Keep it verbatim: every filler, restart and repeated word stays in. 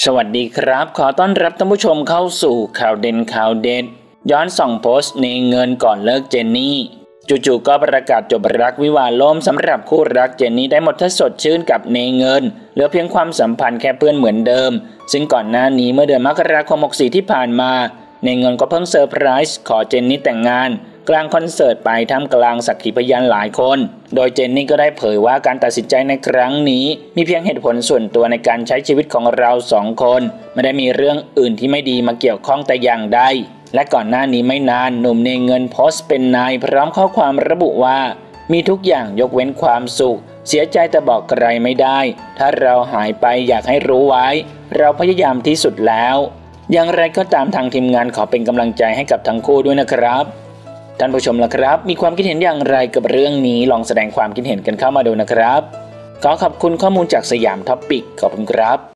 สวัสดีครับขอต้อนรับท่านผู้ชมเข้าสู่ข่าวเด่นข่าวเด็ดย้อนส่องโพสต์ในเงินก่อนเลิกเจนนี่จู่ๆก็ประกาศจบรักวิวาห์ล่มสำหรับคู่รักเจนนี่ได้หมดถ้าสดชื่นกับเนเงินเหลือเพียงความสัมพันธ์แค่เพื่อนเหมือนเดิมซึ่งก่อนหน้านี้เมื่อเดือนมกราคมหกสี่ที่ผ่านมาเนเงินก็เพิ่งเซอร์ไพรส์ขอเจนนี่แต่งงานกลางคอนเสิร์ตไปท่ามกลางสักขีพยานหลายคนโดยเจนนี่ก็ได้เผยว่าการตัดสินใจในครั้งนี้มีเพียงเหตุผลส่วนตัวในการใช้ชีวิตของเราสองคนไม่ได้มีเรื่องอื่นที่ไม่ดีมาเกี่ยวข้องแต่อย่างใดและก่อนหน้านี้ไม่นานหนุ่มเนเงินโพสต์เป็นนายพร้อมข้อความระบุว่ามีทุกอย่างยกเว้นความสุขเสียใจแต่บอกใครไม่ได้ถ้าเราหายไปอยากให้รู้ไว้เราพยายามที่สุดแล้วอย่างไรก็ตามทางทีมงานขอเป็นกำลังใจให้กับทั้งคู่ด้วยนะครับท่านผู้ชมล่ะครับมีความคิดเห็นอย่างไรกับเรื่องนี้ลองแสดงความคิดเห็นกันเข้ามาดูนะครับขอขอบคุณข้อมูลจากสยามท็อปปิกขอบคุณครับ